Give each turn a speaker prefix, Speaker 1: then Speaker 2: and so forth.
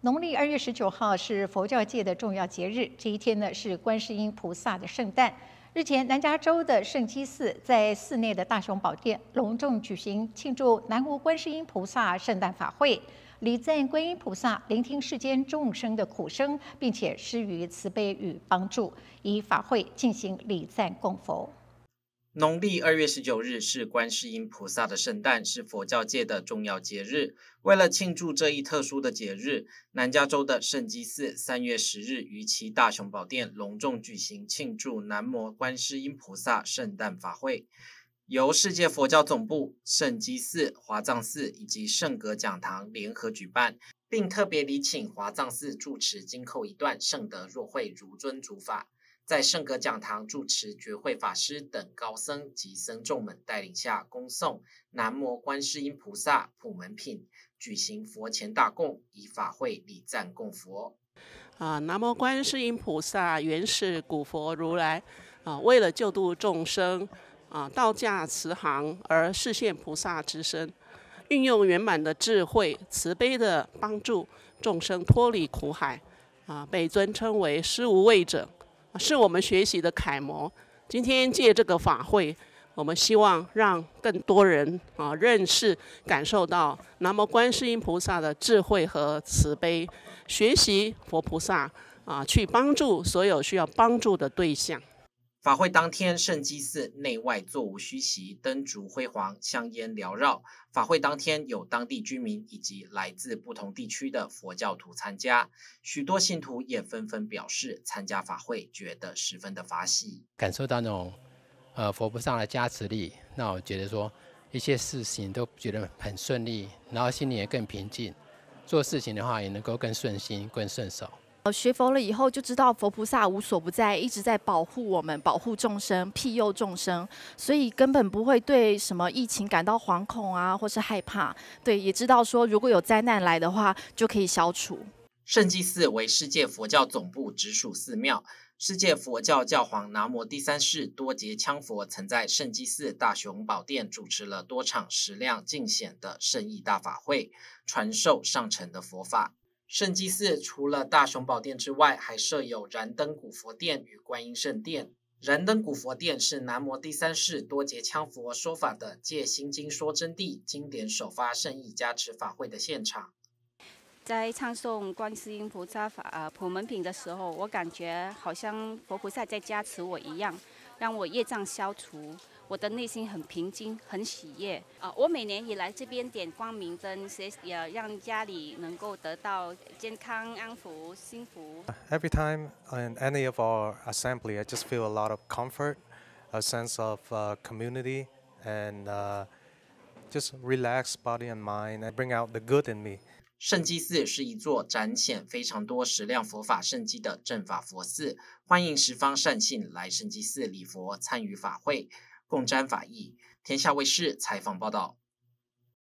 Speaker 1: 农历2月19号是佛教界的重要节日，这一天呢是观世音菩萨的圣诞。日前，南加州的圣基寺在寺内的大雄宝殿隆重举行庆祝南无观世音菩萨圣诞法会，礼赞观音菩萨聆听世间众生的苦声，并且施予慈悲与帮助，以法会进行礼赞供佛。
Speaker 2: 农历2月19日是观世音菩萨的圣诞，是佛教界的重要节日。为了庆祝这一特殊的节日，南加州的圣基寺3月10日于其大雄宝殿隆重举行庆祝南无观世音菩萨圣诞法会，由世界佛教总部、圣基寺、华藏寺以及圣阁讲堂联合举办，并特别礼请华藏寺住持今后一段圣德若慧如尊主法。在圣阁讲堂住持觉慧法师等高僧及僧众们带领下，恭诵南无观世音菩萨普门品，举行佛前大供，以法会礼赞供佛。
Speaker 3: 南无观世音菩萨原是古佛如来为了救度众生道驾慈航而示现菩萨之身，运用圆满的智慧慈悲的帮助众生脱离苦海被尊称为施无畏者，是我们学习的楷模。今天借这个法会，我们希望让更多人认识、感受到南无观世音菩萨的智慧和慈悲，学习佛菩萨去帮助所有需要帮助的对象。
Speaker 2: 法会当天，圣基寺内外座无虚席，灯烛辉煌，香烟缭绕。法会当天，有当地居民以及来自不同地区的佛教徒参加，许多信徒也纷纷表示参加法会觉得十分的法喜，
Speaker 4: 感受到那种佛菩萨的加持力，那我觉得说一些事情都觉得很顺利，然后心里也更平静，做事情的话也能够更顺心、更顺手。
Speaker 5: 学佛了以后就知道佛菩萨无所不在，一直在保护我们，保护众生，庇佑众生，所以根本不会对什么疫情感到惶恐或是害怕。对，也知道说如果有灾难来的话，就可以消除。
Speaker 2: 圣基寺为世界佛教总部直属寺庙，世界佛教教皇南无第三世多杰羌佛曾在圣基寺大雄宝殿主持了多场时量尽显的圣意大法会，传授上乘的佛法。圣基寺除了大雄宝殿之外，还设有燃灯古佛殿与观音圣殿。燃灯古佛殿是南无第三世多杰羌佛说法的戒心经说真谛经典首发圣意加持法会的现场。
Speaker 6: 在唱诵观世音菩萨普门品的时候，我感觉好像佛菩萨在加持我一样，让我业障消除，我的内心很平静，很喜悦。我每年也来这边点光明灯，也让家里能够得到健康、安福、幸福。
Speaker 7: Every time in any of our assembly, I just feel a lot of comfort, a sense of community, and just relax body and mind, and bring out the good in me.
Speaker 2: 圣基寺是一座展显非常多实量佛法圣迹的正法佛寺，欢迎十方善信来圣基寺礼佛，参与法会，共沾法益。天下卫视采访报道。